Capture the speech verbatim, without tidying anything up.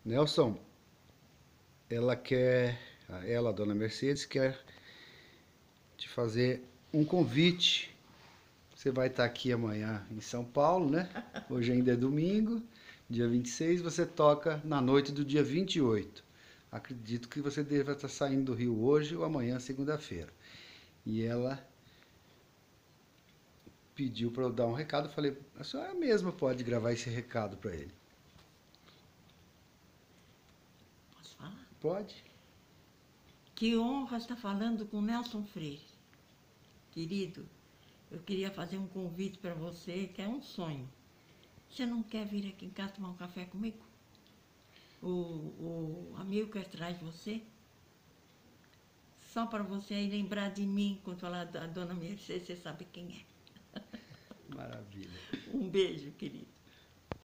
Nelson, ela quer, ela, a dona Mercedes, quer te fazer um convite. Você vai estar aqui amanhã em São Paulo, né? Hoje ainda é domingo, dia vinte e seis, você toca na noite do dia vinte e oito. Acredito que você deva estar saindo do Rio hoje ou amanhã, segunda-feira. E ela pediu para eu dar um recado. Eu falei, a senhora mesma pode gravar esse recado para ele. Posso falar? Pode? Que honra estar falando com Nelson Freire. Querido, eu queria fazer um convite para você, que é um sonho. Você não quer vir aqui em casa tomar um café comigo? O, o amigo que traz você? Só para você aí lembrar de mim quando falar da dona Mercedes, você sabe quem é. Maravilha. Um beijo, querido.